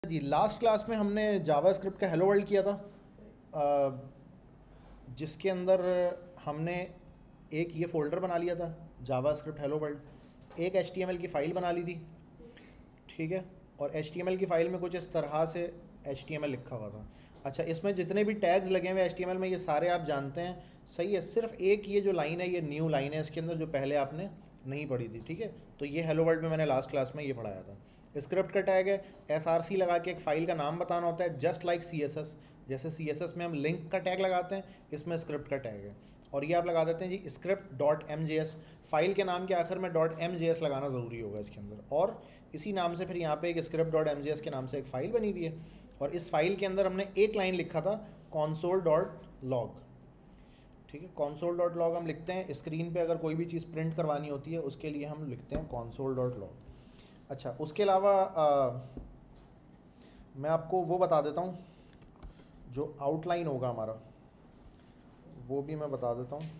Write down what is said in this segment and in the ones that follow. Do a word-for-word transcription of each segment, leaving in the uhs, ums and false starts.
जी, last class में हमने JavaScript का हेलो वर्ल्ड किया था, अ, जिसके अंदर हमने एक ये फ़ोल्डर बना लिया था जावास्क्रिप्ट हेलो वर्ल्ड, एक एचटीएमएल की फ़ाइल बना ली थी, ठीक है। और एचटीएमएल की फ़ाइल में कुछ इस तरह से एचटीएमएल लिखा हुआ था। अच्छा, इसमें जितने भी टैग्स लगे हुए एचटीएमएल में ये सारे आप जानते हैं, सही है। सिर्फ एक ये जो लाइन है ये न्यू लाइन है इसके अंदर, जो पहले आपने नहीं पढ़ी थी, ठीक है। तो ये हेलो वर्ल्ड में मैंने लास्ट क्लास में ये पढ़ाया था। स्क्रिप्ट का टैग है, एस आर सी लगा के एक फ़ाइल का नाम बताना होता है, just like C S S. जैसे सी एस एस में हम लिंक का टैग लगाते हैं, इसमें स्क्रिप्ट का टैग है। और ये आप लगा देते हैं जी script dot M J S, file के नाम के आखिर में डॉट एम जे एस लगाना ज़रूरी होगा इसके अंदर। और इसी नाम से फिर यहाँ पे एक script dot M J S के नाम से एक फ़ाइल बनी हुई है, और इस फाइल के अंदर हमने एक लाइन लिखा था कॉन्सोल डॉट लॉग, ठीक है। कॉन्सोल डॉट लॉग हम लिखते हैं स्क्रीन पे अगर कोई भी चीज़ प्रिंट करवानी होती है, उसके लिए हम लिखते हैं कॉन्सोल डॉट लॉग। अच्छा, उसके अलावा मैं आपको वो बता देता हूँ, जो आउटलाइन होगा हमारा वो भी मैं बता देता हूँ।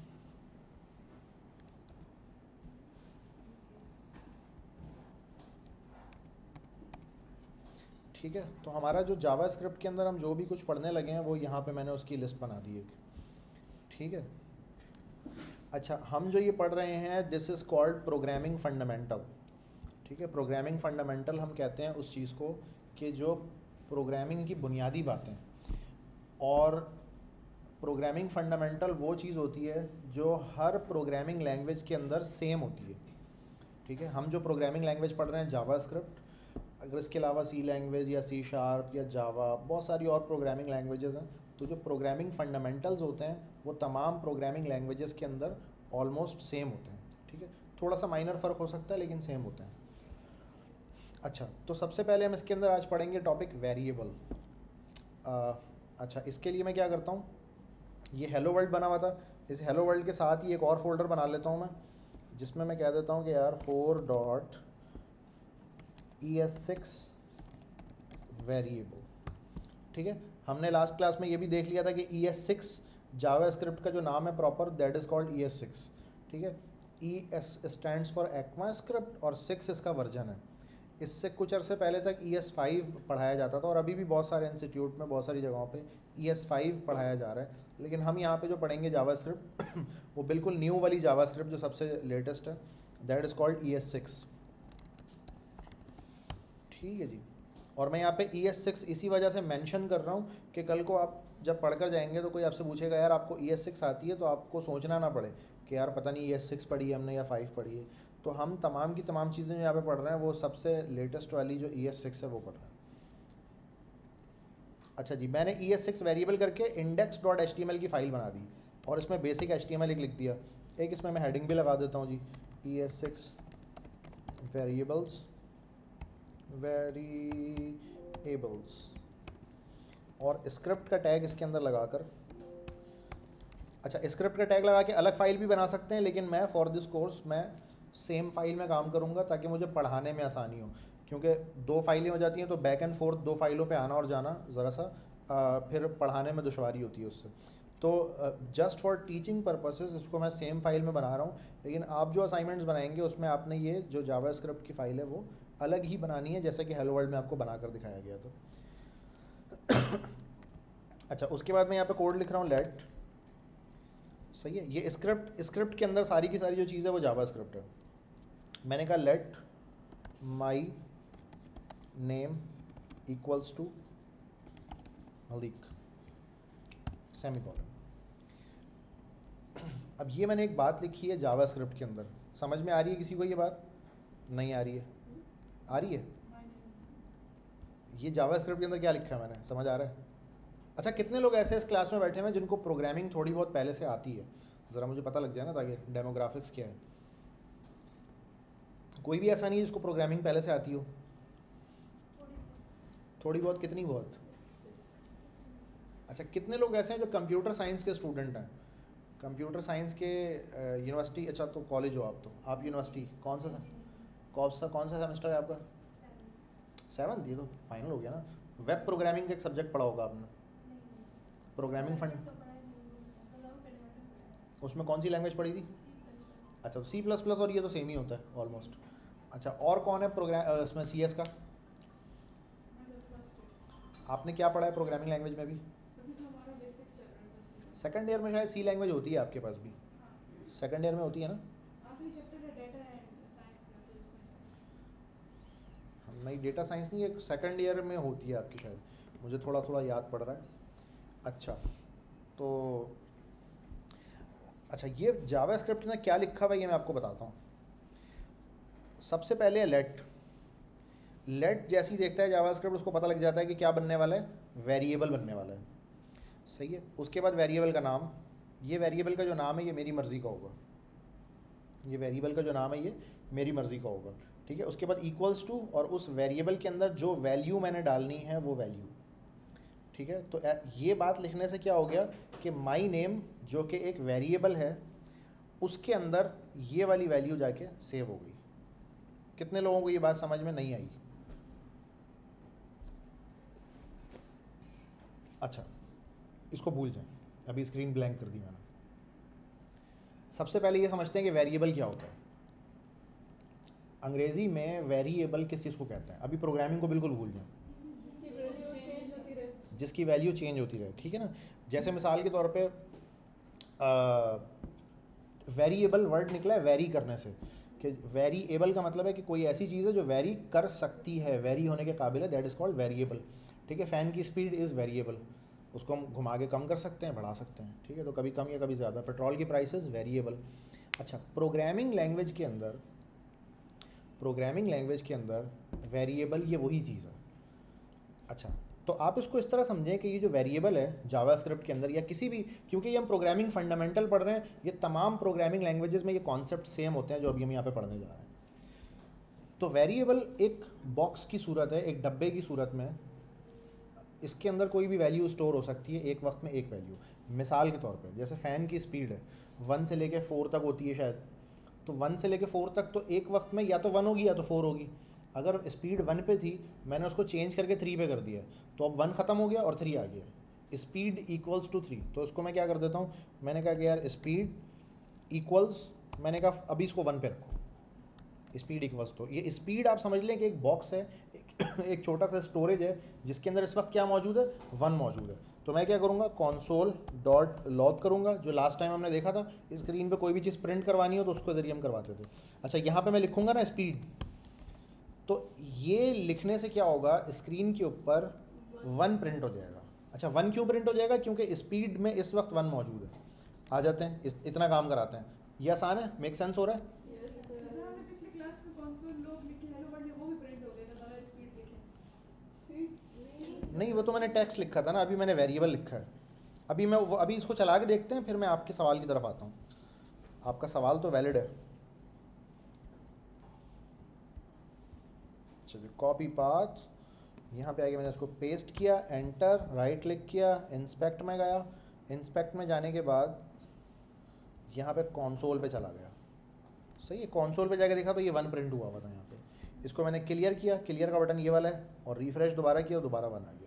ठीक है, तो हमारा जो जावास्क्रिप्ट के अंदर हम जो भी कुछ पढ़ने लगे हैं वो यहाँ पे मैंने उसकी लिस्ट बना दी है, ठीक है। अच्छा, हम जो ये पढ़ रहे हैं this is called programming fundamental, ठीक है। प्रोग्रामिंग फंडामेंटल हम कहते हैं उस चीज़ को कि जो प्रोग्रामिंग की बुनियादी बातें, और प्रोग्रामिंग फंडामेंटल वो चीज़ होती है जो हर प्रोग्रामिंग लैंग्वेज के अंदर सेम होती है, ठीक है। हम जो प्रोग्रामिंग लैंग्वेज पढ़ रहे हैं जावास्क्रिप्ट, अगर इसके अलावा सी लैंग्वेज या सी शार्प या जावा, बहुत सारी और प्रोग्रामिंग लैंग्वेजेस हैं, तो जो प्रोग्रामिंग फंडामेंटल्स होते हैं वो तमाम प्रोग्रामिंग लैंग्वेजेस के अंदर ऑलमोस्ट सेम होते हैं, ठीक है। थोड़ा सा माइनर फ़र्क हो सकता है लेकिन सेम होते हैं। अच्छा, तो सबसे पहले हम इसके अंदर आज पढ़ेंगे टॉपिक वेरिएबल। अच्छा, इसके लिए मैं क्या करता हूँ, ये हेलो वर्ल्ड बना हुआ था, इस हेलो वर्ल्ड के साथ ही एक और फोल्डर बना लेता हूँ मैं, जिसमें मैं कह देता हूँ कि यार four dot E S six variable, ठीक है। हमने लास्ट क्लास में ये भी देख लिया था कि ई एस सिक्स जावास्क्रिप्ट का जो नाम है proper, that is called E S six, ठीक है। E S stands for ECMAScript और सिक्स इसका वर्जन है। इससे कुछ अरसे पहले तक ई एस फाइव पढ़ाया जाता था, और अभी भी बहुत सारे इंस्टीट्यूट में बहुत सारी जगहों पे ई एस फाइव पढ़ाया जा रहा है। लेकिन हम यहाँ पे जो पढ़ेंगे जावास्क्रिप्ट वो बिल्कुल न्यू वाली जावास्क्रिप्ट जो सबसे लेटेस्ट है, that is called E S six, ठीक है जी। और मैं यहाँ पे ई एस सिक्स इसी वजह से मेंशन कर रहा हूँ कि कल को आप जब पढ़कर जाएंगे तो कोई आपसे पूछेगा यार आपको ई एस सिक्स आती है, तो आपको सोचना ना पड़े कि यार पता नहीं ई एस सिक्स पढ़ी है हमने या फाइव पढ़ी है। तो हम तमाम की तमाम चीज़ें जो यहाँ पे पढ़ रहे हैं वो सबसे लेटेस्ट वाली जो ई एस सिक्स है वो पढ़ रहे हैं। अच्छा जी, मैंने ई एस सिक्स वेरिएबल करके index dot H T M L की फ़ाइल बना दी, और इसमें basic H T M L एक लिख दिया। एक इसमें मैं हेडिंग भी लगा देता हूँ जी, E S six variables variables, और स्क्रिप्ट का टैग इसके अंदर लगाकर। अच्छा, स्क्रिप्ट का टैग लगा के अलग फाइल भी बना सकते हैं, लेकिन मैं फॉर दिस कोर्स मैं सेम फाइल में काम करूंगा ताकि मुझे पढ़ाने में आसानी हो, क्योंकि दो फाइलें हो जाती हैं तो बैक एंड फोर्थ दो फाइलों पे आना और जाना ज़रा सा आ, फिर पढ़ाने में दुश्वारी होती है उससे। तो जस्ट फॉर टीचिंग पर्पसेस इसको मैं सेम फाइल में बना रहा हूँ, लेकिन आप जो असाइनमेंट्स बनाएंगे उसमें आपने ये जो जावास्क्रिप्ट की फ़ाइल है वो अलग ही बनानी है, जैसे कि हेलो वर्ल्ड में आपको बनाकर दिखाया गया था। अच्छा, उसके बाद मैं यहाँ पे कोड लिख रहा हूँ लेट, सही है। ये स्क्रिप्ट स्क्रिप्ट के अंदर सारी की सारी जो चीज़ है वो जावास्क्रिप्ट है। मैंने कहा let my name equals to Malik semicolon. अब ये मैंने एक बात लिखी है जावास्क्रिप्ट के अंदर, समझ में आ रही है किसी को ये बात? नहीं आ रही है? आ रही है? ये जावास्क्रिप्ट के अंदर क्या लिखा है मैंने, समझ आ रहा है? अच्छा, कितने लोग ऐसे इस क्लास में बैठे हैं जिनको प्रोग्रामिंग थोड़ी बहुत पहले से आती है? ज़रा मुझे पता लग जाए ना, ताकि डेमोग्राफिक्स क्या है। कोई भी ऐसा नहीं है जिसको प्रोग्रामिंग पहले से आती हो? थोड़ी बहुत? कितनी बहुत? अच्छा, कितने लोग ऐसे हैं जो कंप्यूटर साइंस के स्टूडेंट हैं? कंप्यूटर साइंस के यूनिवर्सिटी, अच्छा तो कॉलेज हो आप, तो आप यूनिवर्सिटी कौन सा कौन सा कौन सा सेमेस्टर है आपका? सेवन्थ? ये तो फाइनल हो गया ना। वेब प्रोग्रामिंग का एक सब्जेक्ट पढ़ा होगा आपने, प्रोग्रामिंग फंड, उसमें कौन सी लैंग्वेज पढ़ी थी? अच्छा, सी प्लस प्लस, और ये तो सेम ही होता है ऑलमोस्ट। अच्छा, और कौन है प्रोग्राम इसमें सी एस का? आपने क्या पढ़ा है प्रोग्रामिंग लैंग्वेज में भी? अभी तो हमारा बेसिक्स चल रहा है बस। सेकंड ईयर में शायद सी लैंग्वेज होती है आपके पास भी, हाँ, सेकंड ईयर में होती है ना? आखिरी चैप्टर है डेटा एंड साइंस का, तो उसमें हम नहीं, डेटा साइंस नहीं, एक सेकंड ईयर में होती है आपकी शायद, मुझे थोड़ा थोड़ा याद पड़ रहा है। अच्छा, तो अच्छा ये जावास्क्रिप्ट में क्या लिखा हुआ है ये मैं आपको बताता हूँ। सबसे पहले है लेट। लेट जैसे ही देखता है जावास्क्रिप्ट उसको पता लग जाता है कि क्या बनने वाला है, वेरिएबल बनने वाला है, सही है। उसके बाद वेरिएबल का नाम, ये वेरिएबल का जो नाम है ये मेरी मर्ज़ी का होगा, ये वेरिएबल का जो नाम है ये मेरी मर्ज़ी का होगा, ठीक है। उसके बाद इक्वल्स टू, और उस वेरिएबल के अंदर जो वैल्यू मैंने डालनी है वो वैल्यू, ठीक है। तो ये बात लिखने से क्या हो गया कि माई नेम जो कि एक वेरिएबल है उसके अंदर ये वाली वैल्यू जाके सेव हो गई। कितने लोगों को ये बात समझ में नहीं आई? अच्छा, इसको भूल जाएं, अभी स्क्रीन ब्लैंक कर दी मैंने। सबसे पहले ये समझते हैं कि वेरिएबल क्या होता है। अंग्रेज़ी में वेरिएबल किस चीज़ को कहते हैं? अभी प्रोग्रामिंग को बिल्कुल भूल जाएं, जिसकी वैल्यू चेंज होती रहे, ठीक है ना। जैसे मिसाल के तौर पे वेरिएबल वर्ड निकला है वेरी करने से, कि वेरिएबल का मतलब है कि कोई ऐसी चीज़ है जो वेरी कर सकती है, वेरी होने के काबिल है, दैट इज़ कॉल्ड वेरिएबल, ठीक है। फ़ैन की स्पीड इज़ वेरिएबल, उसको हम घुमा के कम कर सकते हैं, बढ़ा सकते हैं, ठीक है। तो कभी कम या कभी ज़्यादा। पेट्रोल की प्राइसेस वेरिएबल। अच्छा, प्रोग्रामिंग लैंग्वेज के अंदर, प्रोग्रामिंग लैंग्वेज के अंदर वेरिएबल ये वही चीज़ है। अच्छा, तो आप इसको इस तरह समझें कि ये जो वेरिएबल है जावास्क्रिप्ट के अंदर या किसी भी, क्योंकि ये हम प्रोग्रामिंग फंडामेंटल पढ़ रहे हैं, ये तमाम प्रोग्रामिंग लैंग्वेजेस में ये कॉन्सेप्ट सेम होते हैं जो अभी हम यहाँ पे पढ़ने जा रहे हैं। तो वेरिएबल एक बॉक्स की सूरत है, एक डब्बे की सूरत में, इसके अंदर कोई भी वैल्यू स्टोर हो सकती है, एक वक्त में एक वैल्यू। मिसाल के तौर पे जैसे फ़ैन की स्पीड है वन से लेके फोर तक होती है शायद, तो वन से लेके फोर तक तो एक वक्त में या तो वन होगी या तो फोर होगी। अगर स्पीड वन पे थी, मैंने उसको चेंज करके थ्री पे कर दिया, तो अब वन ख़त्म हो गया और थ्री आ गया, स्पीड इक्वल्स टू थ्री। तो उसको मैं क्या कर देता हूँ, मैंने कहा कि यार स्पीड इक्वल्स, मैंने कहा अभी इसको वन पे रखो, स्पीड इक्वल्स। तो ये स्पीड आप समझ लें कि एक बॉक्स है, एक, एक छोटा सा स्टोरेज है जिसके अंदर इस वक्त क्या मौजूद है, वन मौजूद है। तो मैं क्या करूँगा, कॉन्सोल डॉट लॉग करूँगा, जो लास्ट टाइम हमने देखा था स्क्रीन पे कोई भी चीज़ प्रिंट करवानी हो तो उसके ज़रिए हम करवाते थे। अच्छा, यहाँ पे मैं लिखूँगा ना स्पीड, तो ये लिखने से क्या होगा, स्क्रीन के ऊपर वन प्रिंट हो जाएगा। अच्छा, वन क्यों प्रिंट हो जाएगा, क्योंकि स्पीड में इस वक्त वन मौजूद है। आ जाते हैं, इस, इतना काम कराते हैं, ये आसान है, मेक सेंस हो रहा है। नहीं, वो तो मैंने टेक्स्ट लिखा था ना, अभी मैंने वेरिएबल लिखा है। अभी मैं वो अभी इसको चला के देखते हैं, फिर मैं आपके सवाल की तरफ आता हूँ। आपका सवाल तो वैलिड है। चलिए, कॉपी पाथ, यहाँ पे आके मैंने इसको पेस्ट किया, एंटर, राइट क्लिक किया, इंस्पेक्ट में गया, इंस्पेक्ट में जाने के बाद यहाँ पे कंसोल पे चला गया, सही है। कंसोल पे जाके देखा तो ये वन प्रिंट हुआ हुआ था यहाँ पे, इसको मैंने क्लियर किया, क्लियर का बटन ये वाला है, और रिफ्रेश दोबारा किया, दोबारा वन आ गया,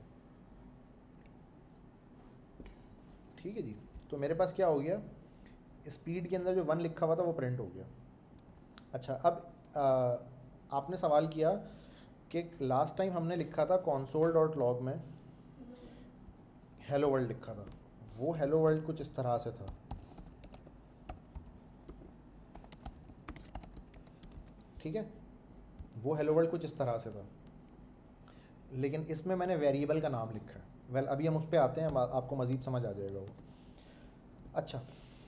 ठीक है जी। तो मेरे पास क्या हो गया, स्पीड के अंदर जो वन लिखा हुआ था वो प्रिंट हो गया। अच्छा, अब आ, आपने सवाल किया कि लास्ट टाइम हमने लिखा था console डॉट लॉग में हेलो वर्ल्ड लिखा था, वो हेलो वर्ल्ड कुछ इस तरह से था, ठीक है, वो हेलो वर्ल्ड कुछ इस तरह से था, लेकिन इसमें मैंने वेरिएबल का नाम लिखा है। वेल, अभी हम उस पर आते हैं, आपको मज़ीद समझ आ जाएगा वो। अच्छा,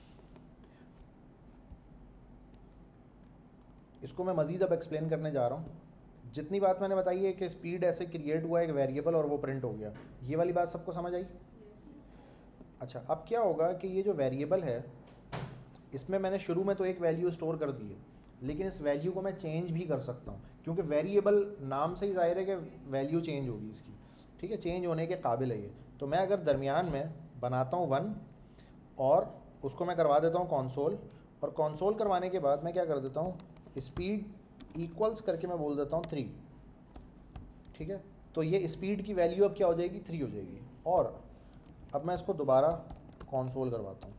इसको मैं मज़ीद अब एक्सप्लेन करने जा रहा हूँ। जितनी बात मैंने बताई है कि स्पीड ऐसे क्रिएट हुआ एक वेरिएबल और वो प्रिंट हो गया, ये वाली बात सबको समझ आई? अच्छा, अब क्या होगा कि ये जो वेरिएबल है इसमें मैंने शुरू में तो एक वैल्यू स्टोर कर दी है, लेकिन इस वैल्यू को मैं चेंज भी कर सकता हूँ, क्योंकि वेरिएबल नाम से ही जाहिर है कि वैल्यू चेंज होगी इसकी, ठीक है, चेंज होने के काबिल है ये। तो मैं अगर दरमियान में बनाता हूँ वन और उसको मैं करवा देता हूँ कंसोल, और कंसोल करवाने के बाद मैं क्या कर देता हूँ, स्पीड इक्वल्स करके मैं बोल देता हूँ थ्री, ठीक है। तो ये स्पीड की वैल्यू अब क्या हो जाएगी, थ्री हो जाएगी। और अब मैं इसको दोबारा कंसोल करवाता हूँ,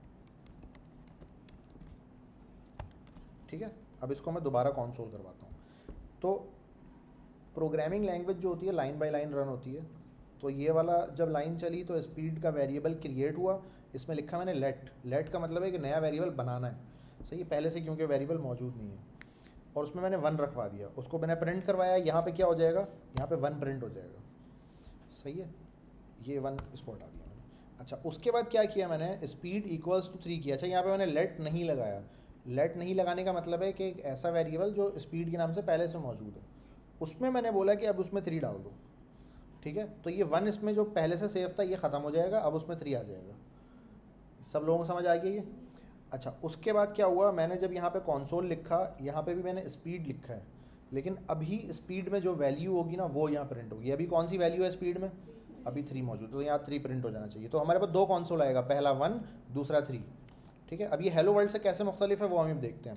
ठीक है। अब इसको मैं दोबारा कंसोल करवाता हूँ। तो प्रोग्रामिंग लैंग्वेज जो होती है लाइन बाय लाइन रन होती है, तो ये वाला जब लाइन चली तो स्पीड का वेरिएबल क्रिएट हुआ, इसमें लिखा मैंने लेट। लेट का मतलब है कि नया वेरिएबल बनाना है, सही है, पहले से क्योंकि वेरिएबल मौजूद नहीं है, और उसमें मैंने वन रखवा दिया, उसको मैंने प्रिंट करवाया, यहाँ पे क्या हो जाएगा, यहाँ पे वन प्रिंट हो जाएगा, सही है, ये वन इसको हटा दिया मैंने। अच्छा उसके बाद क्या किया मैंने, स्पीड इक्वल्स टू थ्री किया। अच्छा यहाँ पे मैंने लेट नहीं लगाया, लेट नहीं लगाने का मतलब है कि एक ऐसा वेरिएबल जो स्पीड के नाम से पहले से मौजूद है, उसमें मैंने बोला कि अब उसमें थ्री डाल दो, ठीक है। तो ये वन इसमें जो पहले से सेव था ये ख़त्म हो जाएगा, अब उसमें थ्री आ जाएगा। सब लोगों को समझ आ गई है। अच्छा उसके बाद क्या हुआ, मैंने जब यहाँ पे कंसोल लिखा, यहाँ पे भी मैंने स्पीड लिखा है, लेकिन अभी स्पीड में जो वैल्यू होगी ना वो यहाँ प्रिंट होगी। अभी कौन सी वैल्यू है स्पीड में, अभी थ्री मौजूद, तो यहाँ थ्री प्रिंट हो जाना चाहिए। तो हमारे पास दो कंसोल आएगा, पहला वन, दूसरा थ्री, ठीक है। अब ये हेलो वर्ल्ड से कैसे मुख्तलिफ है वो हम देखते हैं।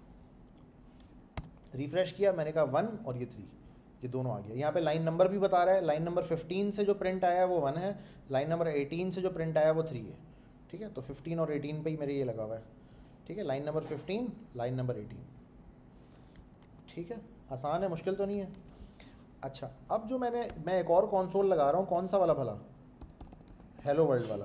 रिफ्रेश किया, मैंने कहा वन और ये थ्री, ये दोनों आ गया। यहाँ पे लाइन नंबर भी बता रहा है, लाइन नंबर फिफ्टीन से जो प्रिंट आया है वो वन है, लाइन नंबर एटीन से जो प्रिंट आया है वो थ्री है, ठीक है। तो फिफ्टीन और एटीन पे ही मेरे ये लगा हुआ है, ठीक है। Line number fifteen, line number eighteen, ठीक है, आसान है, मुश्किल तो नहीं है। अच्छा अब जो मैंने मैं एक और कंसोल लगा रहा हूँ, कौन सा वाला भला, हेलो वर्ल्ड वाला।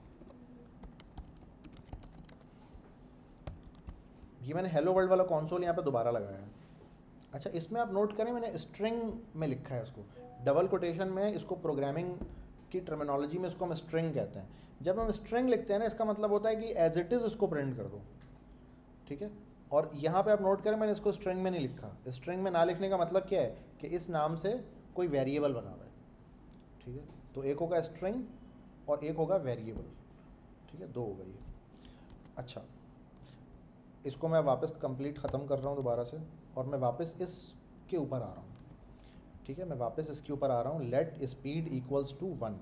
ये मैंने हेलो वर्ल्ड वाला कंसोल यहाँ पे दोबारा लगाया है। अच्छा इसमें आप नोट करें मैंने स्ट्रिंग में लिखा है इसको, डबल कोटेशन में, इसको प्रोग्रामिंग की टर्मिनोलॉजी में इसको हम स्ट्रिंग कहते हैं। जब हम स्ट्रिंग लिखते हैं ना इसका मतलब होता है कि एज इट इज़ इसको प्रिंट कर दो, ठीक है। और यहाँ पे आप नोट करें मैंने इसको स्ट्रिंग में नहीं लिखा। स्ट्रिंग में ना लिखने का मतलब क्या है कि इस नाम से कोई वेरिएबल बना हुआ है, ठीक है। तो एक होगा स्ट्रिंग और एक होगा वेरिएबल, ठीक है, दो होगा ये। अच्छा इसको मैं वापस कंप्लीट ख़त्म कर रहा हूँ दोबारा से, और मैं वापस इसके ऊपर आ रहा हूँ, ठीक है। मैं वापस इसके ऊपर आ रहा हूँ, let speed equals to one,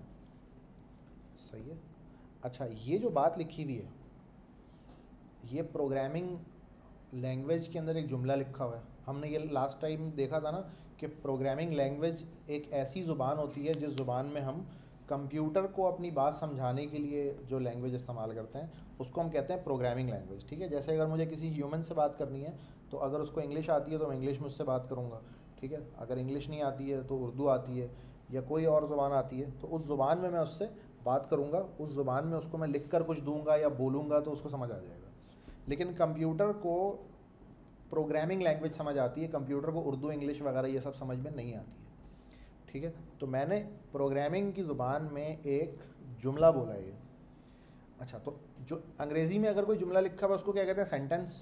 सही है। अच्छा ये जो बात लिखी हुई है ये प्रोग्रामिंग लैंग्वेज के अंदर एक जुमला लिखा हुआ है। हमने ये लास्ट टाइम देखा था ना कि प्रोग्रामिंग लैंग्वेज एक ऐसी ज़ुबान होती है जिस ज़ुबान में हम कंप्यूटर को अपनी बात समझाने के लिए जो लैंग्वेज इस्तेमाल करते हैं उसको हम कहते हैं प्रोग्रामिंग लैंग्वेज, ठीक है। जैसे अगर मुझे किसी ह्यूमन से बात करनी है तो अगर उसको इंग्लिश आती है तो मैं इंग्लिश में उससे बात करूँगा, ठीक है। अगर इंग्लिश नहीं आती है तो उर्दू आती है या कोई और ज़ुबान आती है तो उस ज़ुबान में मैं उससे बात करूँगा, उस ज़ुबान में उसको मैं लिख कर कुछ दूँगा या बोलूँगा तो उसको समझ आ जाएगा। लेकिन कंप्यूटर को प्रोग्रामिंग लैंग्वेज समझ आती है, कंप्यूटर को उर्दू इंग्लिश वगैरह ये सब समझ में नहीं आती है, ठीक है। तो मैंने प्रोग्रामिंग की ज़ुबान में एक जुमला बोला है ये। अच्छा तो जो अंग्रेज़ी में अगर कोई जुमला लिखा हुआ उसको क्या कहते हैं, सेंटेंस।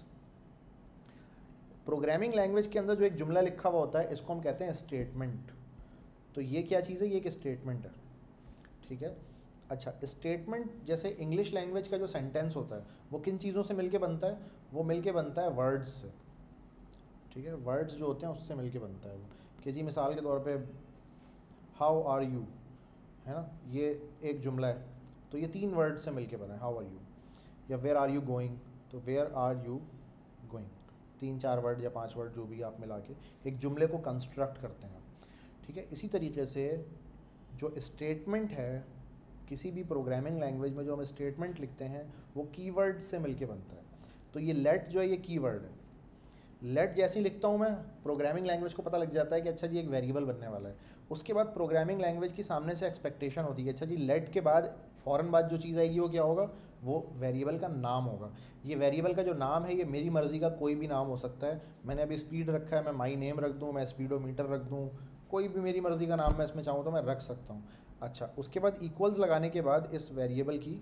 प्रोग्रामिंग लैंग्वेज के अंदर जो एक जुमला लिखा हुआ होता है इसको हम कहते हैं स्टेटमेंट। तो ये क्या चीज़ है, ये एक स्टेटमेंट है, ठीक है। अच्छा स्टेटमेंट जैसे इंग्लिश लैंग्वेज का जो सेंटेंस होता है वो किन चीज़ों से मिलके बनता है, वो मिलके बनता है वर्ड्स से, ठीक है। वर्ड्स जो होते हैं उससे मिलके बनता है वो, कि जी मिसाल के तौर पे हाउ आर यू है ना, ये एक जुमला है तो ये तीन वर्ड से मिलके बना है, हाउ आर यू। या वेयर आर यू गोइंग, तो वेयर आर यू गोइंग, तीन चार वर्ड या पांच वर्ड जो भी आप मिला के एक जुमले को कंस्ट्रक्ट करते हैं, ठीक है। इसी तरीके से जो स्टेटमेंट है किसी भी प्रोग्रामिंग लैंग्वेज में जो हम स्टेटमेंट लिखते हैं वो कीवर्ड से मिलके बनता है। तो ये लेट जो है ये कीवर्ड है। लेट जैसे ही लिखता हूँ मैं प्रोग्रामिंग लैंग्वेज को पता लग जाता है कि अच्छा जी एक वेरिएबल बनने वाला है। उसके बाद प्रोग्रामिंग लैंग्वेज की सामने से एक्सपेक्टेशन होती है अच्छा जी लेट के बाद फ़ौरन बाद जो चीज़ आएगी वो क्या होगा, वो वेरिएबल का नाम होगा। ये वेरिएबल का जो नाम है ये मेरी मर्ज़ी का कोई भी नाम हो सकता है। मैंने अभी स्पीड रखा है, मैं माई नेम रख दूँ, मैं स्पीडोमीटर रख दूँ, कोई भी मेरी मर्ज़ी का नाम मैं इसमें चाहूँ तो मैं रख सकता हूँ। अच्छा उसके बाद इक्वल्स लगाने के बाद इस वेरिएबल की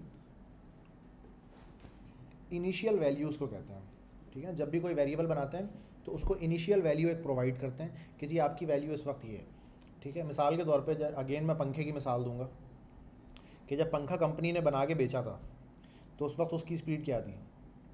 इनिशियल वैल्यूज़ को कहते हैं, ठीक है। जब भी कोई वेरिएबल बनाते हैं तो उसको इनिशियल वैल्यू एक प्रोवाइड करते हैं कि जी आपकी वैल्यू इस वक्त ये है, ठीक है। मिसाल के तौर पे अगेन मैं पंखे की मिसाल दूंगा कि जब पंखा कंपनी ने बना के बेचा था तो उस वक्त उसकी स्पीड क्या थी,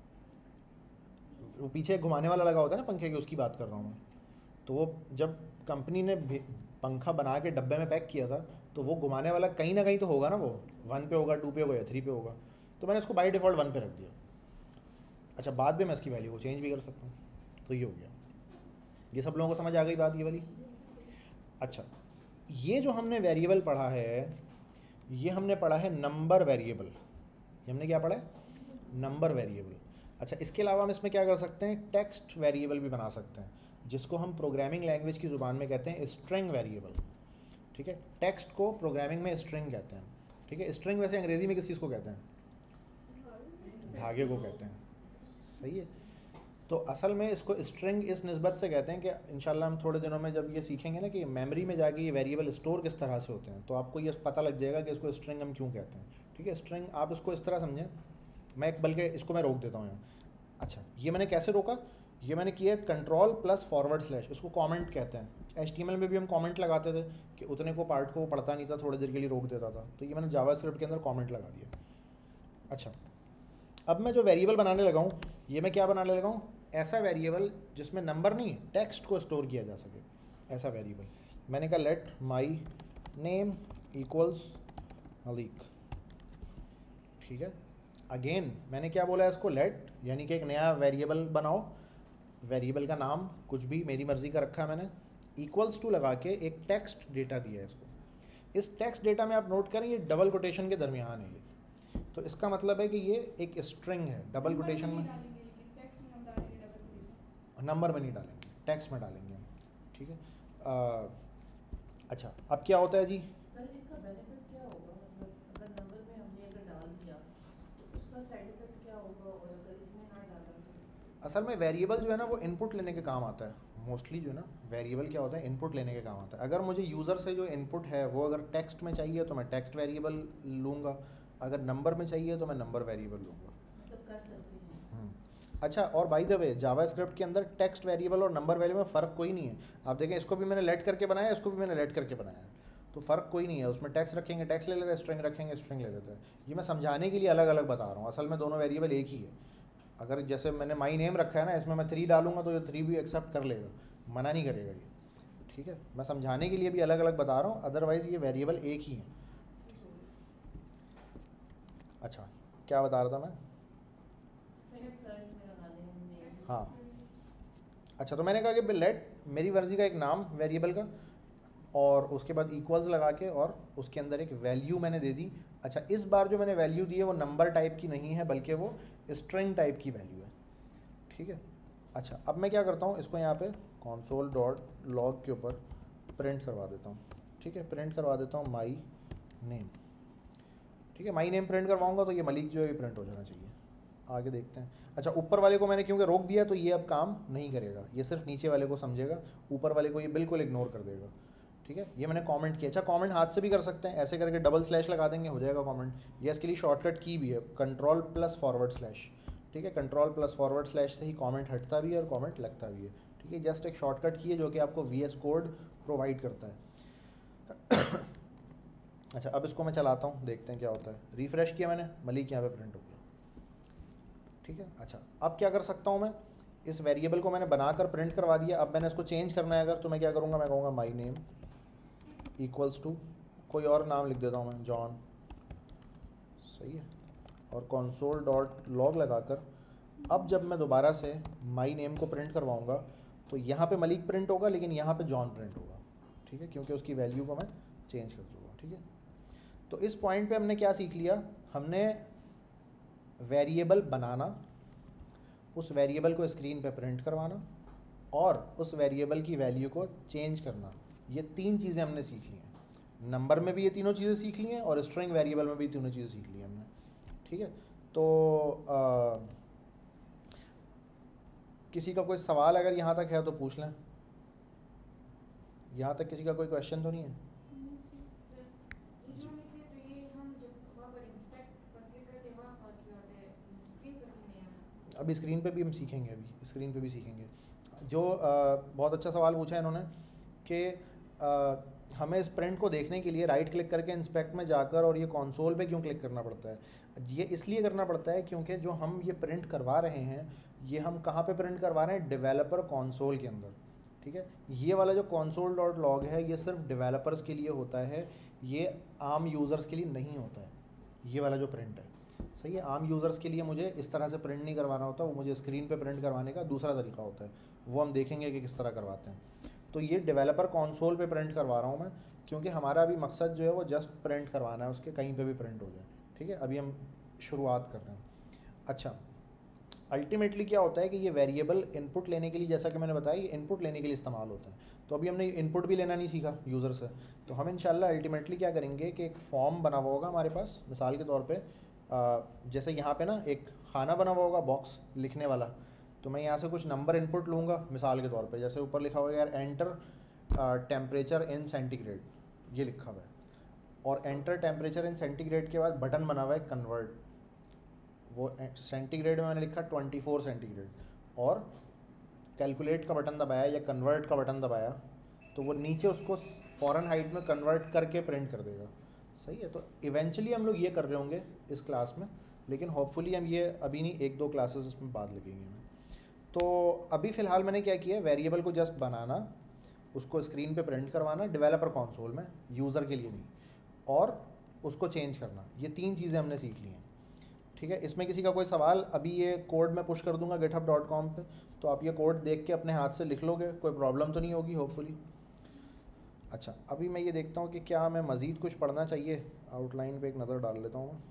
वो पीछे घुमाने वाला लगा होता है ना पंखे की, उसकी बात कर रहा हूँ मैं। तो वो जब कंपनी ने पंखा बना के डब्बे में पैक किया था तो वो घुमाने वाला कहीं ना कहीं तो होगा ना, वो वन पे होगा, टू पे होगा या थ्री पे होगा, तो मैंने उसको बाई डिफ़ॉल्ट वन पे रख दिया। अच्छा बाद में मैं इसकी वैल्यू को चेंज भी कर सकता हूँ, तो ये हो गया। ये सब लोगों को समझ आ गई बात ये वाली। अच्छा ये जो हमने वेरिएबल पढ़ा है ये हमने पढ़ा है नंबर वेरिएबल। ये हमने क्या पढ़ा है, नंबर वेरिएबल। अच्छा इसके अलावा हम इसमें क्या कर सकते हैं, टेक्स्ट वेरिएबल भी बना सकते हैं जिसको हम प्रोग्रामिंग लैंग्वेज की ज़ुबान में कहते हैं स्ट्रिंग वेरिएबल। ठीक है। टेक्स्ट को प्रोग्रामिंग में स्ट्रिंग कहते हैं, ठीक है। स्ट्रिंग वैसे अंग्रेजी में किस चीज़ को कहते हैं? धागे को कहते हैं, सही है। तो असल में इसको स्ट्रिंग इस निस्बत से कहते हैं कि इंशाल्लाह हम थोड़े दिनों में जब ये सीखेंगे ना कि मेमोरी में जाके ये वेरिएबल स्टोर किस तरह से होते हैं, तो आपको ये पता लग जाएगा कि इसको स्ट्रिंग हम क्यों कहते हैं, ठीक है। स्ट्रिंग आप इसको इस तरह समझें, मैं बल्कि इसको मैं रोक देता हूँ यहाँ। अच्छा, ये मैंने कैसे रोका? ये मैंने किया कंट्रोल प्लस फॉरवर्ड स्लैश, इसको कमेंट कहते हैं। एचटीएमएल में भी हम कमेंट लगाते थे कि उतने को पार्ट को वो पढ़ता नहीं था, थोड़ी देर के लिए रोक देता था, तो ये मैंने जावास्क्रिप्ट के अंदर कमेंट लगा दिया। अच्छा, अब मैं जो वेरिएबल बनाने लगा हूँ, ये मैं क्या बनाने लगा हूँ? ऐसा वेरिएबल जिसमें नंबर नहीं, टेक्स्ट को स्टोर किया जा सके, ऐसा वेरिएबल। मैंने कहा let my name equals Malik, ठीक है। अगेन मैंने क्या बोला है इसको? लेट, यानी कि एक नया वेरिएबल बनाओ, वेरिएबल का नाम कुछ भी मेरी मर्ज़ी का रखा है मैंने, इक्वल्स टू लगा के एक टेक्स्ट डेटा दिया है इसको। इस टेक्स्ट डेटा में आप नोट करें ये डबल कोटेशन के दरमियान है ये, तो इसका मतलब है कि ये एक स्ट्रिंग है। डबल कोटेशन में नंबर में नहीं डालेंगे, टेक्स्ट में डालेंगे हम, ठीक है। आ, अच्छा, अब क्या होता है जी? सर इसका बेनिफिट क्या होगा? मतलब अगर नंबर में हमने अगर डाल दिया तो उसका साइड इफेक्ट क्या होगा, और अगर इसमें ना डाला तो? असल में वेरिएबल जो है ना वो इनपुट लेने के काम आता है मोस्टली, जो है ना वेरिएबल क्या होता है? इनपुट लेने के काम आता है। अगर मुझे यूज़र से जो इनपुट है वो अगर टेक्स्ट में चाहिए तो मैं टेक्स्ट वेरिएबल लूँगा, अगर नंबर में चाहिए तो मैं नंबर वेरिएबल लूँगा। मतलब कर सकते हैं। अच्छा, और बाय द वे जावास्क्रिप्ट के अंदर टेक्स्ट वेरिएबल और नंबर वेरिएबल में फ़र्क कोई नहीं है। आप देखें, इसको भी मैंने लेट करके बनाया, इसको भी मैंने लेट करके बनाया, तो फ़र्क कोई नहीं है। उसमें टेक्स्ट रखेंगे टेक्स्ट ले लेते हैं, स्ट्रिंग रखेंगे स्ट्रिंग ले लेते हैं। ये मैं समझाने के लिए अलग अलग बता रहा हूँ, असल में दोनों वेरिएबल एक ही है। अगर जैसे मैंने माई नेम रखा है ना, इसमें मैं थ्री डालूंगा तो ये थ्री भी एक्सेप्ट कर लेगा, मना नहीं करेगा ये, ठीक है। मैं समझाने के लिए भी अलग अलग बता रहा हूँ, अदरवाइज़ ये वेरिएबल एक ही है। अच्छा, क्या बता रहा था मैं? हाँ, अच्छा, तो मैंने कहा कि लेट मेरी मर्ज़ी का एक नाम वेरिएबल का, और उसके बाद इक्वल्स लगा के और उसके अंदर एक वैल्यू मैंने दे दी। अच्छा, इस बार जो मैंने वैल्यू दी है वो नंबर टाइप की नहीं है, बल्कि वो स्ट्रिंग टाइप की वैल्यू है, ठीक है। अच्छा, अब मैं क्या करता हूँ, इसको यहाँ पे console डॉट लॉग के ऊपर प्रिंट करवा देता हूँ, ठीक है। प्रिंट करवा देता हूँ माई नेम, ठीक है। माई नेम प्रिंट करवाऊँगा तो ये मलिक जो है ये प्रिंट हो जाना चाहिए। आगे देखते हैं। अच्छा, ऊपर वाले को मैंने क्योंकि रोक दिया तो ये अब काम नहीं करेगा, ये सिर्फ नीचे वाले को समझेगा, ऊपर वाले को ये बिल्कुल इग्नोर कर देगा, ठीक है। ये मैंने कमेंट किया। अच्छा, कमेंट हाथ से भी कर सकते हैं, ऐसे करके डबल स्लैश लगा देंगे, हो जाएगा कमेंट। ये इसके लिए शॉर्टकट की भी है, कंट्रोल प्लस फॉरवर्ड स्लैश, ठीक है। कंट्रोल प्लस फॉरवर्ड स्लैश से ही कमेंट हटता भी है और कमेंट लगता भी है, ठीक है। जस्ट एक शॉर्टकट की है जो कि आपको वी एस कोड प्रोवाइड करता है। अच्छा, अब इसको मैं चलाता हूँ, देखते हैं क्या होता है। रिफ्रेश किया मैंने, मलिक यहाँ पे प्रिंट हो गया, ठीक है। अच्छा, अब क्या कर सकता हूँ मैं? इस वेरिएबल को मैंने बनाकर प्रिंट करवा दिया, अब मैंने इसको चेंज करना है अगर, तो मैं क्या करूँगा? मैं कहूँगा माई नेम इक्वल्स टू कोई और नाम लिख देता हूँ मैं, जॉन, सही है। और कंसोल डॉट लॉग लगाकर अब जब मैं दोबारा से माई नेम को प्रिंट करवाऊँगा तो यहाँ पे मलिक प्रिंट होगा, लेकिन यहाँ पे जॉन प्रिंट होगा, ठीक है, क्योंकि उसकी वैल्यू को मैं चेंज कर दूँगा, ठीक है। तो इस पॉइंट पे हमने क्या सीख लिया? हमने वेरिएबल बनाना, उस वेरिएबल को स्क्रीन पे प्रिंट करवाना और उस वेरिएबल की वैल्यू को चेंज करना। ये तीन चीज़ें हमने सीख ली हैं। नंबर में भी ये तीनों चीज़ें सीख ली हैं और स्ट्रिंग वेरिएबल में भी तीनों चीज़ें सीख ली हैं हमने, ठीक है। तो आ, किसी का कोई सवाल अगर यहाँ तक है तो पूछ लें। यहाँ तक किसी का कोई क्वेश्चन तो नहीं है? अभी स्क्रीन पे भी हम सीखेंगे, अभी स्क्रीन पे भी सीखेंगे। जो आ, बहुत अच्छा सवाल पूछा है इन्होंने कि हमें इस प्रिंट को देखने के लिए राइट क्लिक करके इंस्पेक्ट में जाकर और ये कंसोल पे क्यों क्लिक करना पड़ता है? ये इसलिए करना पड़ता है क्योंकि जो हम ये प्रिंट करवा रहे हैं ये हम कहाँ पे प्रिंट करवा रहे हैं? डेवलपर कंसोल के अंदर, ठीक है। ये वाला जो कंसोल डॉट लॉग है ये सिर्फ डेवलपर्स के लिए होता है, ये आम यूज़र्स के लिए नहीं होता है। ये वाला जो प्रिंट है, सही है, आम यूज़र्स के लिए मुझे इस तरह से प्रिंट नहीं करवाना होता, वो मुझे स्क्रीन पे प्रिंट करवाने का दूसरा तरीका होता है, वो हम देखेंगे कि किस तरह करवाते हैं। तो ये डेवलपर कंसोल पे प्रिंट करवा रहा हूँ मैं, क्योंकि हमारा अभी मकसद जो है वो जस्ट प्रिंट करवाना है, उसके कहीं पे भी प्रिंट हो जाए, ठीक है। अभी हम शुरुआत कर रहे हैं। अच्छा, अल्टीमेटली क्या होता है कि ये वेरिएबल इनपुट लेने के लिए, जैसा कि मैंने बताया, ये इनपुट लेने के लिए इस्तेमाल होता है। तो अभी हमने इनपुट भी लेना नहीं सीखा यूज़र से, तो हम इंशाल्लाह अल्टीमेटली क्या करेंगे कि एक फॉर्म बना हुआ होगा हमारे पास, मिसाल के तौर पे आ, जैसे यहाँ पे ना एक खाना बना हुआ होगा बॉक्स लिखने वाला, तो मैं यहाँ से कुछ नंबर इनपुट लूँगा मिसाल के तौर पे, जैसे ऊपर लिखा हुआ है यार एंटर टेम्परेचर इन सेंटीग्रेड, ये लिखा हुआ है, और एंटर टेम्परेचर इन सेंटीग्रेड के बाद बटन बना हुआ है कन्वर्ट, वो सेंटीग्रेड में मैंने लिखा ट्वेंटी फोर सेंटीग्रेड, और कैलकुलेट का बटन दबाया या कन्वर्ट का बटन दबाया तो वो नीचे उसको फ़ॉरेनहाइट में कन्वर्ट करके प्रिंट कर देगा। सही है, तो इवेंचुअली हम लोग ये कर रहे होंगे इस क्लास में, लेकिन होपफुली हम ये अभी नहीं, एक दो क्लासेस इसमें बाद लगेंगे हमें। तो अभी फ़िलहाल मैंने क्या किया है, वेरिएबल को जस्ट बनाना, उसको स्क्रीन पे प्रिंट करवाना डेवलपर कंसोल में, यूज़र के लिए नहीं, और उसको चेंज करना, ये तीन चीज़ें हमने सीख ली हैं। ठीक है, इसमें किसी का कोई सवाल? अभी ये कोड मैं पुश कर दूंगा गिटहब डॉट कॉम पर, तो आप ये कोड देख के अपने हाथ से लिख लोगे, कोई प्रॉब्लम तो नहीं होगी होपफुली। अच्छा, अभी मैं ये देखता हूँ कि क्या मैं मज़ीद कुछ पढ़ना चाहिए, आउटलाइन पे एक नज़र डाल लेता हूँ।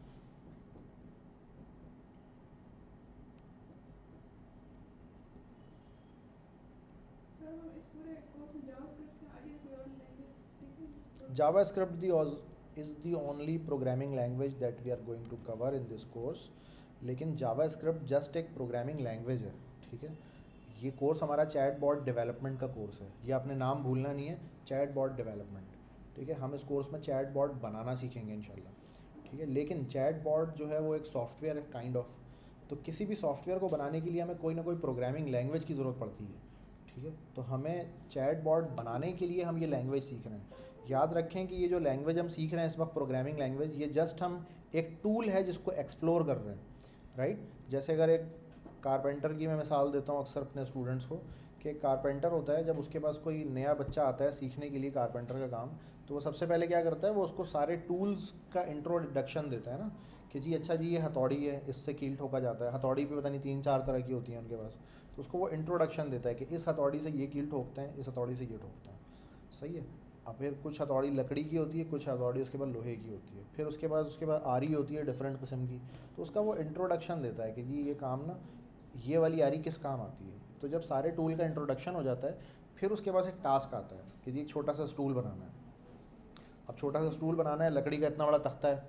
सर हम इस पूरे कोर्स में जावास्क्रिप्ट से आगे कोई और लैंग्वेज सीखेंगे? जावास्क्रिप्ट दी is the only programming language that we are going to cover in this course, लेकिन जावास्क्रिप्ट जस्ट एक प्रोग्रामिंग लैंग्वेज है। ठीक है, ये कोर्स हमारा चैट बॉट डेवलपमेंट का कोर्स है, ये आपने नाम भूलना नहीं है, चैट बॉट डेवलपमेंट। ठीक है, हम इस कोर्स में चैट बॉट बनाना सीखेंगे इंशाल्लाह। ठीक है, लेकिन चैट बॉट जो है वो एक सॉफ्टवेयर है काइंड ऑफ, तो किसी भी सॉफ्टवेयर को बनाने के लिए हमें कोई ना कोई प्रोग्रामिंग लैंग्वेज की ज़रूरत पड़ती है। ठीक है, तो हमें चैट बॉट बनाने के लिए हम ये लैंग्वेज सीख रहे हैं। याद रखें कि ये जो लैंग्वेज हम सीख रहे हैं इस वक्त, प्रोग्रामिंग लैंग्वेज, ये जस्ट हम एक टूल है जिसको एक्सप्लोर कर रहे हैं, राइट। जैसे अगर एक कारपेंटर की मैं मिसाल देता हूँ अक्सर अपने स्टूडेंट्स को, कि एक कारपेंटर होता है, जब उसके पास कोई नया बच्चा आता है सीखने के लिए कारपेंटर का काम, तो वो सबसे पहले क्या करता है, वो उसको सारे टूल्स का इंट्रोडक्शन देता है ना, कि जी अच्छा जी ये हथौड़ी है, इससे कील ठोका जाता है, हथौड़ी भी पता नहीं तीन चार तरह की होती हैं उनके पास, तो उसको वो इंट्रोडक्शन देता है कि इस हथौड़ी से ये कील ठोकते हैं, इस हथौड़ी से ये ठोकते हैं। सही है, अब फिर कुछ हथौड़ी लकड़ी की होती है, कुछ हथौड़ी उसके बाद लोहे की होती है, फिर उसके बाद उसके बाद आरी होती है डिफरेंट किस्म की, तो उसका वो इंट्रोडक्शन देता है कि जी ये काम ना, ये वाली आरी किस काम आती है। तो जब सारे टूल का इंट्रोडक्शन हो जाता है, फिर उसके पास एक टास्क आता है कि जी एक छोटा सा स्टूल बनाना है। अब छोटा सा स्टूल बनाना है, लकड़ी का इतना बड़ा तख्ता है,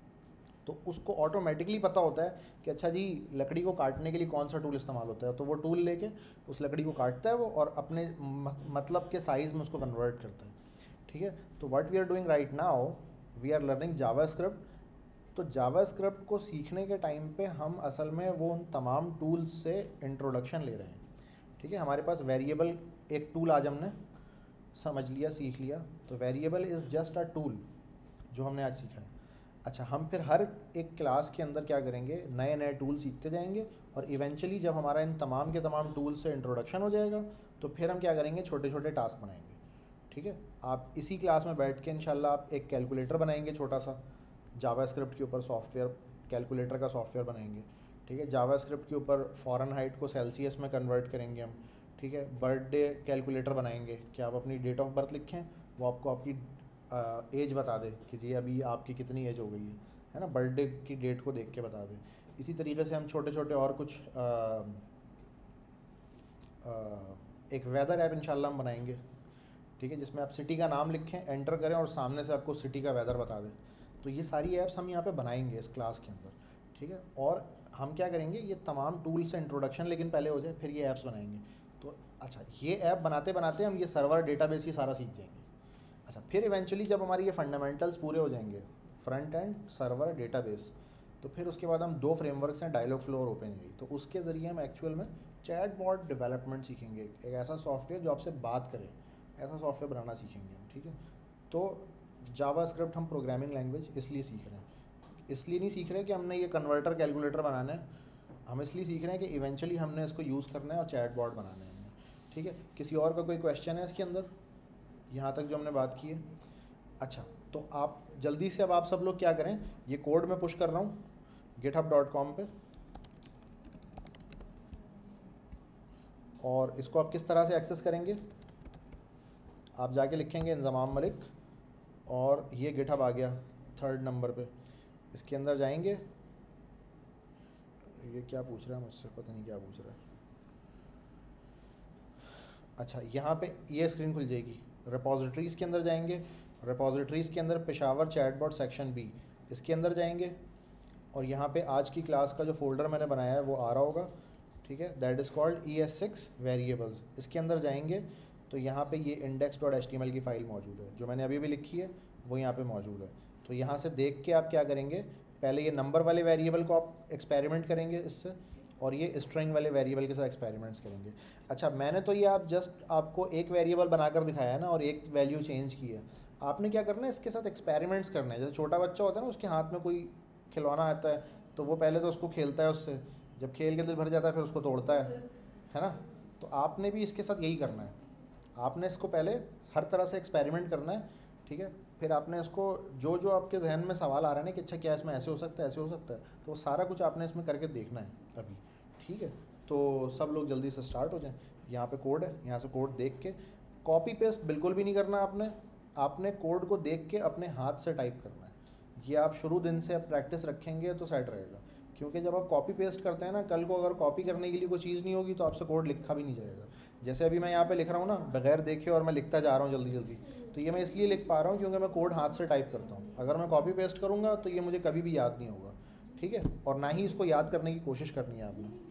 तो उसको ऑटोमेटिकली पता होता है कि अच्छा जी लकड़ी को काटने के लिए कौन सा टूल इस्तेमाल होता है, तो वो टूल लेके उस लकड़ी को काटता है वो, और अपने मतलब के साइज़ में उसको कन्वर्ट करता है। ठीक है, तो what we are doing right now, we are learning JavaScript. तो जावास्क्रिप्ट को सीखने के टाइम पे हम असल में वो उन तमाम टूल्स से इंट्रोडक्शन ले रहे हैं। ठीक है, हमारे पास वेरिएबल एक टूल आज हमने समझ लिया, सीख लिया, तो variable is just a tool जो हमने आज सीखा है। अच्छा, हम फिर हर एक क्लास के अंदर क्या करेंगे, नए नए टूल सीखते जाएंगे, और इवेंचुअली जब हमारा इन तमाम के तमाम टूल से इंट्रोडक्शन हो जाएगा, तो फिर हम क्या करेंगे, छोटे छोटे टास्क बनाएंगे। ठीक है, आप इसी क्लास में बैठ के इंशाल्लाह आप एक कैलकुलेटर बनाएंगे छोटा सा, जावास्क्रिप्ट के ऊपर सॉफ्टवेयर, कैलकुलेटर का सॉफ्टवेयर बनाएंगे। ठीक है, जावास्क्रिप्ट के ऊपर फ़ॉरेनहाइट को सेल्सियस में कन्वर्ट करेंगे हम। ठीक है, बर्थडे कैलकुलेटर बनाएंगे कि आप अपनी डेट ऑफ बर्थ लिखें, वो आपको आपकी एज बता दे कि जी अभी आपकी कितनी एज हो गई है है ना, बर्थडे की डेट को देख के बता दे। इसी तरीके से हम छोटे छोटे और कुछ आ, आ, एक वेदर ऐप इंशाल्लाह हम बनाएंगे। ठीक है, जिसमें आप सिटी का नाम लिखें, एंटर करें, और सामने से आपको सिटी का वेदर बता दें। तो ये सारी ऐप्स हम यहाँ पे बनाएंगे इस क्लास के अंदर। ठीक है, और हम क्या करेंगे, ये तमाम टूल से इंट्रोडक्शन लेकिन पहले हो जाए, फिर ये ऐप्स बनाएंगे। तो अच्छा, ये ऐप बनाते बनाते हम ये सर्वर डेटाबेस ही सारा सीख जाएंगे। अच्छा, फिर इवेंचुअली जब हमारी ये फंडामेंटल्स पूरे हो जाएंगे, फ्रंट एंड, सर्वर, डेटाबेस, तो फिर उसके बाद हम दो फ्रेमवर्क्स हैं, डायलॉग फ्लो और ओपन एआई, तो उसके ज़रिए हम एक्चुअल में चैट बॉट डेवलपमेंट सीखेंगे, एक ऐसा सॉफ्टवेयर जो आपसे बात करे, ऐसा सॉफ्टवेयर बनाना सीखेंगे हम। ठीक है, तो जावास्क्रिप्ट हम प्रोग्रामिंग लैंग्वेज इसलिए सीख रहे हैं, इसलिए नहीं सीख रहे कि हमने ये कन्वर्टर कैलकुलेटर बनाना है, हम इसलिए सीख रहे हैं कि इवेंचुअली हमने इसको यूज़ करना है और चैट बॉट बनाना है हमने। ठीक है, किसी और का कोई क्वेश्चन है इसके अंदर, यहाँ तक जो हमने बात की है? अच्छा, तो आप जल्दी से अब आप सब लोग क्या करें, ये कोड मैं पुश कर रहा हूँ गिटहब डॉट कॉम पर, और इसको आप किस तरह से एक्सेस करेंगे, आप जाके लिखेंगे इंज़माम मलिक, और ये गिटहब आ गया थर्ड नंबर पे, इसके अंदर जाएंगे, ये क्या पूछ रहा है मुझसे, पता नहीं क्या पूछ रहा है। अच्छा, यहाँ पे ये स्क्रीन खुल जाएगी, रिपोजिटरीज़ के अंदर जाएंगे, रिपोजिटरीज़ के अंदर पेशावर चैटबॉट सेक्शन बी, इसके अंदर जाएंगे और यहाँ पे आज की क्लास का जो फोल्डर मैंने बनाया है वो आ रहा होगा, ठीक है, that is called E S six variables. इसके अंदर जाएंगे तो यहाँ पे ये index dot H T M L की फ़ाइल मौजूद है, जो मैंने अभी भी लिखी है वो यहाँ पे मौजूद है। तो यहाँ से देख के आप क्या करेंगे, पहले ये नंबर वाले वेरिएबल को आप एक्सपेरिमेंट करेंगे इससे, और ये स्ट्रिंग वाले वेरिएबल के साथ एक्सपेरिमेंट्स करेंगे। अच्छा, मैंने तो ये आप जस्ट आपको एक वेरिएबल बनाकर दिखाया है ना, और एक वैल्यू चेंज की है। आपने क्या करना है, इसके साथ एक्सपेरिमेंट्स करना है। जैसे छोटा बच्चा होता है ना, उसके हाथ में कोई खिलौना आता है तो वो पहले तो उसको खेलता है उससे, जब खेल के दिल भर जाता है फिर उसको तोड़ता है है ना। तो आपने भी इसके साथ यही करना है, आपने इसको पहले हर तरह से एक्सपेरिमेंट करना है, ठीक है। फिर आपने इसको जो जो आपके जहन में सवाल आ रहा है ना कि अच्छा क्या इसमें ऐसे हो सकता है, ऐसे हो सकता है, तो वो सारा कुछ आपने इसमें करके देखना है अभी, ठीक है। तो सब लोग जल्दी से स्टार्ट हो जाएं। यहाँ पे कोड है, यहाँ से कोड देख के कॉपी पेस्ट बिल्कुल भी नहीं करना आपने आपने कोड को देख के अपने हाथ से टाइप करना है। ये आप शुरू दिन से अब प्रैक्टिस रखेंगे तो सेट रहेगा, क्योंकि जब आप कॉपी पेस्ट करते हैं ना, कल को अगर कॉपी करने के लिए कोई चीज़ नहीं होगी तो आपसे कोड लिखा भी नहीं जाएगा। जैसे अभी मैं यहाँ पे लिख रहा हूँ ना, बगैर देखे और मैं लिखता जा रहा हूँ जल्दी जल्दी, तो ये मैं इसलिए लिख पा रहा हूँ क्योंकि मैं कोड हाथ से टाइप करता हूँ। अगर मैं कॉपी पेस्ट करूँगा तो ये मुझे कभी भी याद नहीं होगा, ठीक है। और ना ही इसको याद करने की कोशिश करनी है आपने।